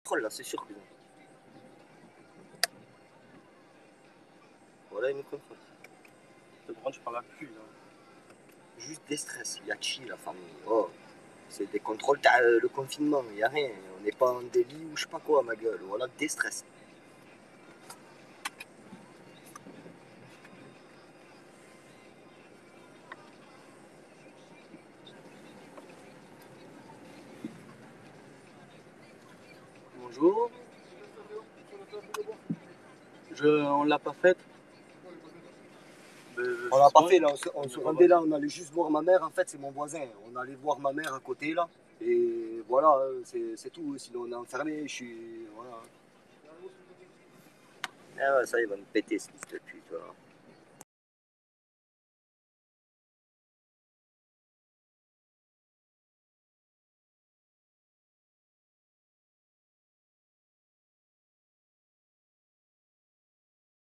contrôle là, c'est sûr que. Voilà, il me contrôle. Par contre, je parle plus, là. Juste des stress, il y a chi la famille. Oh, c'est des contrôles, t'as le confinement, il n'y a rien. On n'est pas en délit ou je sais pas quoi, ma gueule. Voilà, des stress. Bonjour. On l'a pas faite. On l'a pas fait là, on se rendait là, on allait juste voir ma mère, en fait c'est mon voisin. On allait voir ma mère à côté là. Et voilà, c'est tout. Sinon on est enfermé, je suis. Voilà. Ah ouais, ça il va me péter ce fils de pute. Voilà.